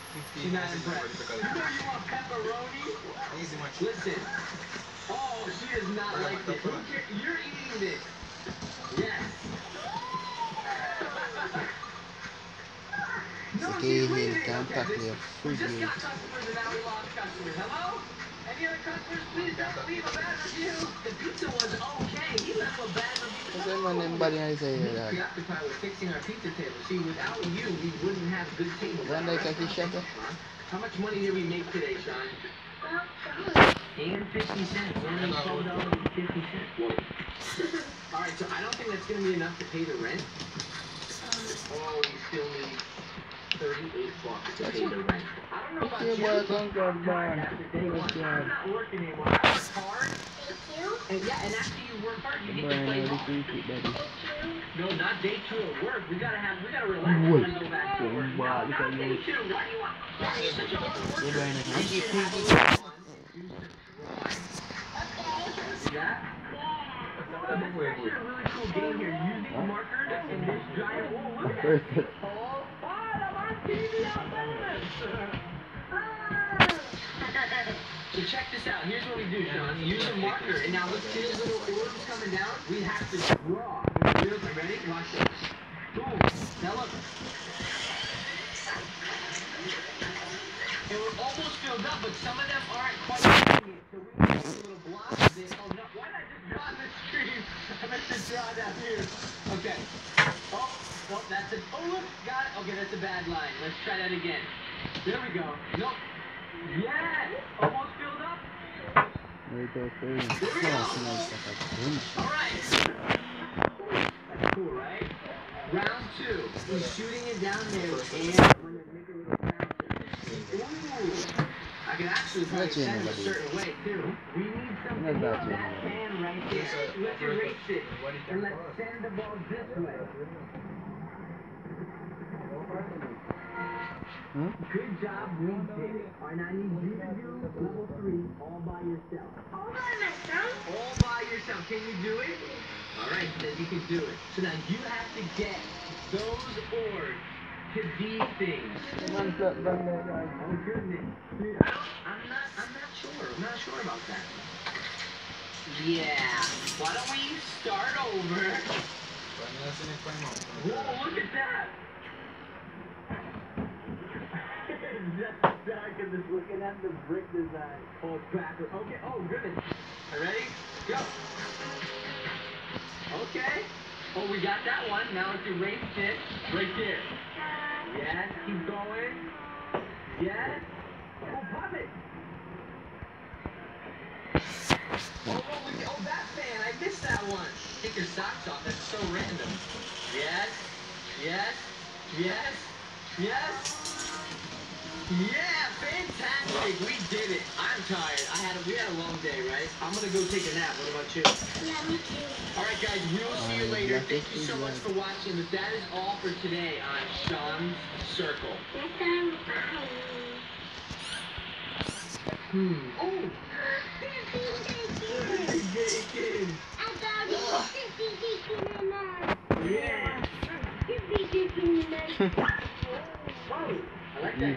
She's not impressed. You know you want pepperoni? Easy much. Listen. Oh, she does not like this. You're eating this. Yes. No, she's leaving. Okay, we just got customers and now we lost customers. Hello? Any other customers? Please don't leave a bad review. The pizza was okay. He left a bad review. What's that man nobody I say He's that? preoccupied with fixing our pizza table. See, without you, we wouldn't have good tables. One day can fish up. How much money did we make today, Sean? And 50 cents. Only $12.50. Whoa. All right, so I don't think that's going to be enough to pay the rent. Oh, you still need 38 bucks to pay the rent. I don't know about you, but I'm not working anymore. I work hard. And yeah, and after you work hard, you get to play hard. No, not day 2 at work. We gotta relax and go back to work. No, not day 2. Why do you want? You're such a hard worker. You should have a lot of fun and do subscribe. Yeah? This is actually a really cool game here. Using markers in this giant wall. Look at it. Oh, I'm on TV out there. So check this out. Here's what we do, Sean. Use a marker. And now let's see those little orbs coming down. We have to draw. You ready? Watch this. Boom. Now look. And we're almost filled up, but some of them aren't quite making it. So we need a little block of this. Oh, no. Why did I just draw on the screen? I meant to draw down here. Okay. Oh, that's it. Oh, look. Got it. Okay, that's a bad line. Let's try that again. There we go. Nope. Yes! Almost filled up. Alright. That's cool, right? Round 2. He's shooting it down there and we're going to make a little bouncer. Ooh. I can actually probably send it a certain way too. We need something on that fan right there. Let's erase it. And let's send the ball this way. Good job, we did it. Alright, now I need you to do level 3 all by yourself. All by myself? All by yourself. Can you do it? Alright, then you can do it. So now you have to get those orbs to these things. Oh goodness. Dude, I'm not sure. I'm not sure about that. Yeah. Why don't we start over? Whoa, look at that. Back and just looking at the brick design. Oh, it's backer. Okay. Oh, goodness. Are you ready? Go. Okay. Oh, we got that one. Now let's erase it. Right there. Yes. Keep going. Yes. Oh, pop it. Oh, that fan. I missed that one. Take your socks off. That's so random. Yes. Yes. Yes. Yes. Yeah, fantastic. We did it. I'm tired. We had a long day, right? I'm gonna go take a nap. What about you? Yeah, me too. All right, guys. We will see you later. Thank you so much for watching. But that is all for today on Sean's Circle. Next time, bye. Oh. Bacon. I got it. Bacon in there. Yeah. Bacon in there. Whoa. I like that.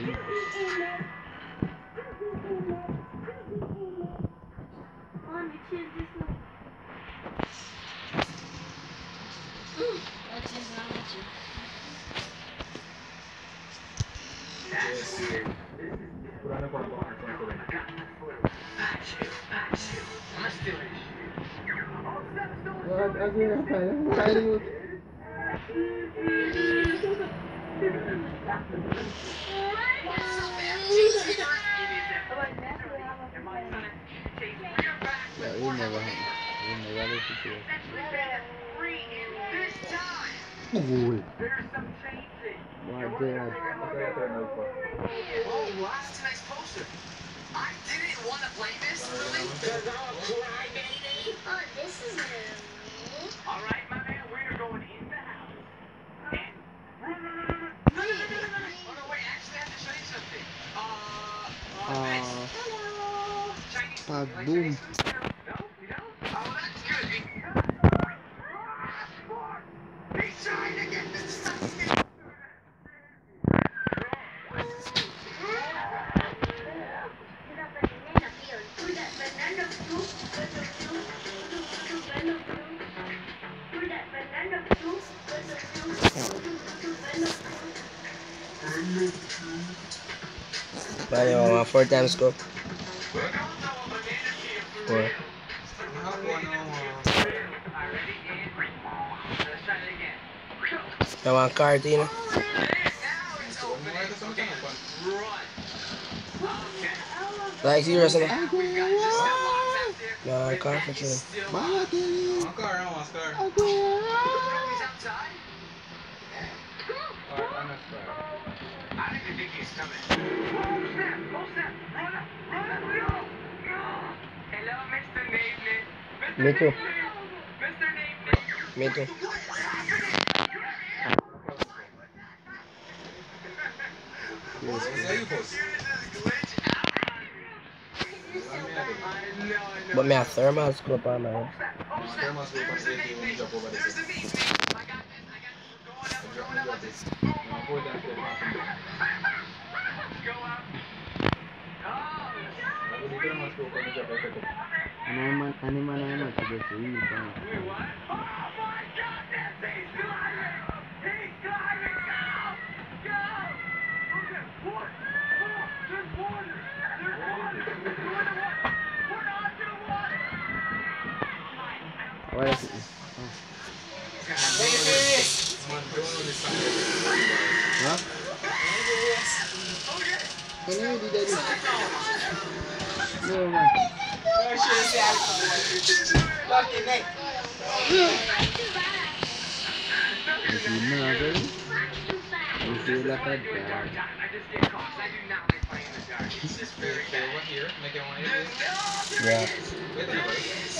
That's weird. I'm still in Yeah, we never had. We never had it. There's some changing. My God. Oh, wow, that's a nice poster. I didn't want to play this, really, because I'm a crybaby. Oh, this is new. All right, my man, we're going in the house. And... No. Oh, no, wait, actually, I have to show you something. Vince. Hello. Chinese food. You like Boom. Chinese food? No? You don't? Oh, that's good. He's trying to get this stuff. Man, you want 4 times scope? 4. You want card, you know? Like serious, you know? No, I can't for sure. I don't even think he's coming. Oh, snap! Oh, snap! Run up! Run up! No! No! Hello, Mr. Nameless. Mr. Me too. Mr. Nameless. Me too. What is happening? What? Glitch out. I know. But me a thermal scope on my head. Oh, snap. There's a Nameless. There's a Nameless. I got this. We're going up. Watch this. Go up. Animal to the sea. Wait, what? Oh my goodness! He's climbing! He's climbing! Go! Go! Okay, one, more! There's water! There's water! We're underwater! What is it? Huh? Can you do that? No, man. Is he mad? Is he like a dog? I just get caught. I do not like playing in the dark. It's just very bad. Over here, make it one of these. Yeah. There he is.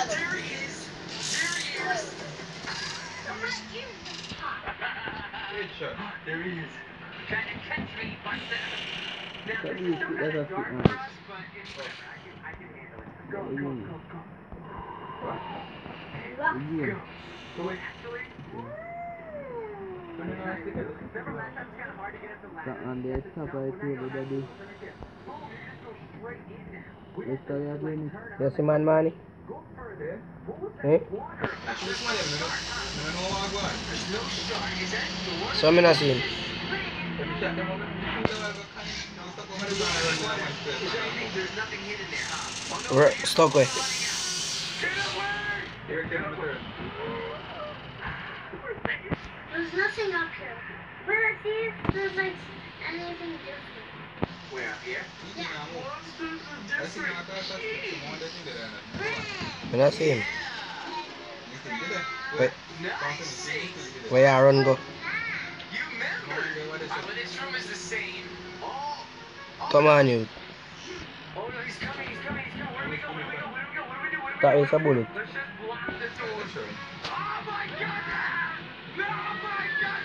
Good shot. There he is. Trying to catch me, but now this is still kind of dark for us, but it's whatever. I can handle it. Go. So wait, actually, remember last time it was kind of hard to get up the ladder? On the top of the table, daddy. Let's start again. You see man money? Eh? So me not see him. We're stuck with. There's nothing up here. But let's see if there's like anything different. Where, up here? Me not see him. Wait, Nice. where you run go? You remember? But this room is the same. Oh. Come on, you. Oh no, he's coming. Where do we go? What do we do? That is a bullet. Let's just block the door. Oh my god! No, my god!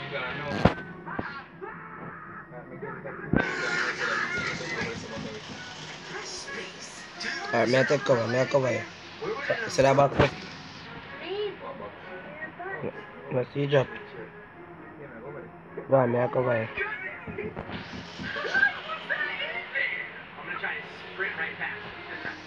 Space. Alright, me I take cover you. See that back way? No, see you drop. Go on, me I cover you. I'm gonna try to sprint right past him.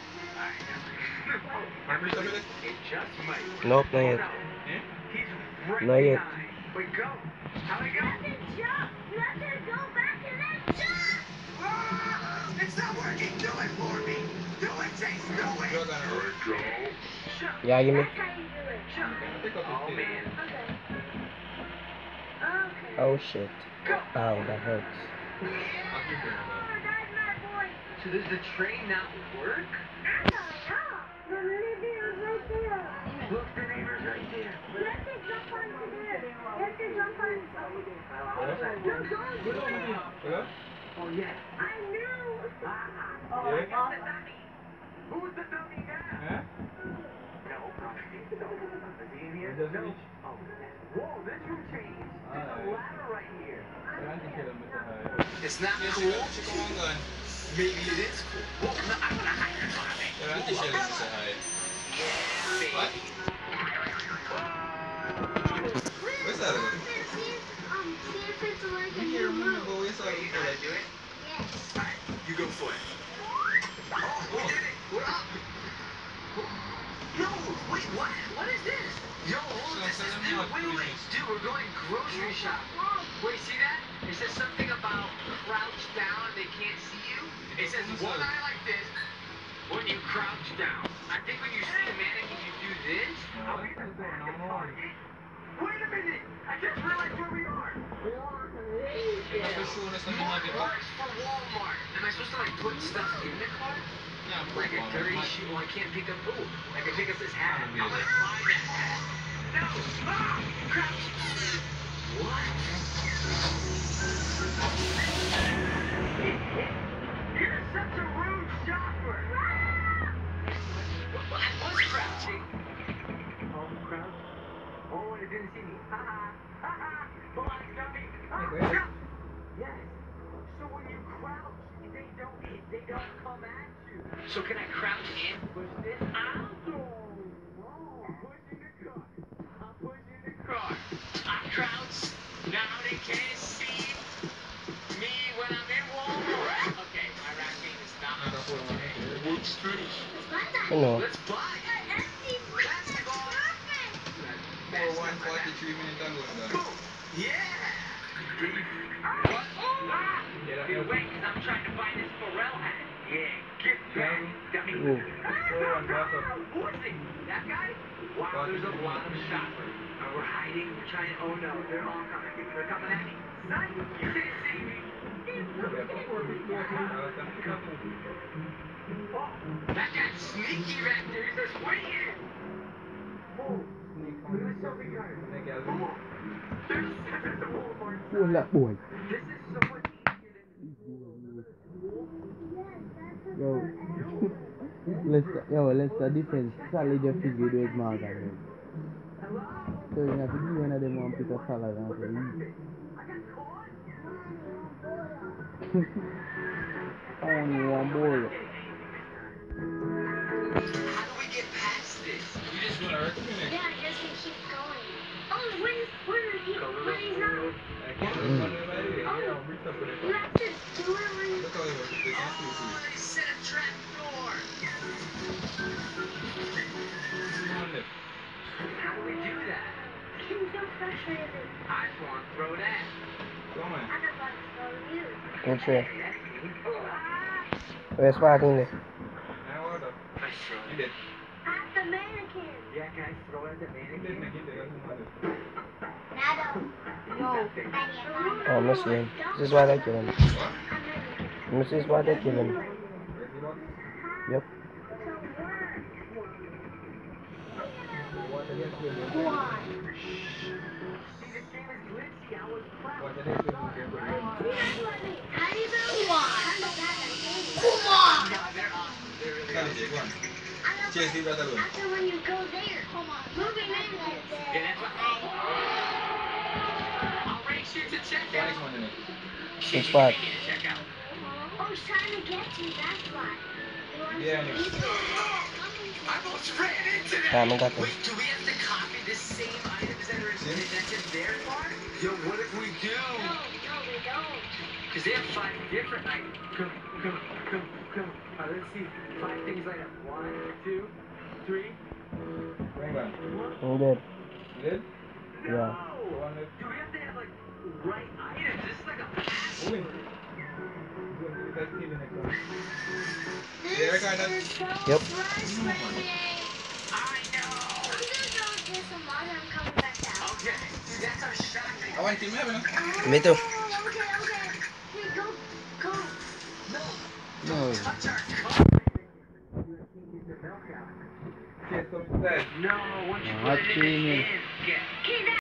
Alright, it just might. Nope, not yet. He's right Not yet. behind. Wait, go. How do I go? You have to jump. You have to go back and then jump. Ah, it's not working. Do it for me. Do it, Chase. Do it. Yeah, give me. That's how you do it. Oh, man. Okay. Oh shit. Ow, that hurts. Oh, that's my boy. So does the train not work? I don't know. The neighbor's right there. Look, the neighbor's right there. You have to jump onto there. You have to jump on something. No, don't. Oh, yeah. I knew. Oh, I got the dummy. Who's the dummy now? No. Is he in here? No. Oh, whoa, this room changed. There's a ladder right here. It's not cool. Maybe it is cool. Well, no, I'm gonna hide in front of it. Yeah, baby. Where's that? See if it's like a new room. You know how to do it? Yes. Alright, you go for it. Oh, we did it! We're up! No, wait, what? What is this? Yo, this is new. Wait. Dude, we're going grocery shopping. Wait, see that? It says something about crouch down, they can't see you. It says one eye like this when you crouch down. I think when you see the mannequin, you do this. Are we in the back of Target? Wait a minute! I just realized where we are. Mark works for Walmart. Am I supposed to like put stuff in the cart? Like a dirty shoe? Well, I can't pick up. Ooh, I can pick up this hat. I'm gonna buy that hat. No! Ah! Crouch! What? You're such a rude shopper! Well, I was crouching. Oh, crouch? Oh, and it didn't see me. Ha ha! Ha ha! Blind dummy! Ah, yes. So when you crouch, they don't come at you. So can I crouch and push this? I'll go. Oh, pushing the car. I'm pushing the car. I crouch. Now they can't see me when I'm in Walmart. Okay, my rap game is not on today. What's this? Ano? Let's buy it. Basketball. 143 minutes ago. Boom. Yeah. What? Ah! Dude, wait, because I'm trying to buy this Pharrell hat. Yeah, get back, dummy. Ooh. Who is it? That guy? Wow, there's a lot of shoppers. We're hiding, we're trying to, oh no, they're all coming. They're coming at me. Son, you didn't see me. Oh, that guy's sneaky back there. He's just waiting. Oh, look at the selfie card. Come on. There's the Walmart. Wala, boy. This is so much easier than... Let's defense. Solid your figure those markers. So you have to do one of them one piece of salad and say, only one bowl. How do we get past this? You just gonna hurt me? Yeah, I guess we keep going. Oh, when he's not. You have to do it when you... Oh, they set a trap door. How do we do that? I'm so frustrated. I just want to throw that. I just want to throw you. Which way? That's me. Where's parking there? I throw You it. did. At the mannequin. Yeah, can I throw it at the mannequin? Nado. No. Oh, Muslim. This is why they kill him. This is why they kill him. Yep. See, this game is glitchy. I was proud. Come on. No, they're awesome. They're really awesome. Chase the brother. After when you go there, come on. Moving mannequins. Yeah, that's what... I'll race you to check out. Which part? Check out. Oh, he's trying to get you, that's why. He wants Yeah, to I know. beat you. I almost ran into that. I got them. Wait, do we have to copy the same items that are that's in their part? Yo, what if we do? No, we don't. Because they have 5 different items. Come. Let's see. 5 things like that. 1, 2, 3. Bring back. I'm dead. You did? Yeah. No! Do we have to have like right items? This is like a password. Yeah, record that. This is so Yep. frustrating. I know! I'm gonna go get some water and come back out. Okay, dude, that's our shot. I want to kill me, haven't Me too. Okay. Here, go. No. Touch our cup. Chase, come inside. No, once you Hot put it in cream. his hand, get. Okay,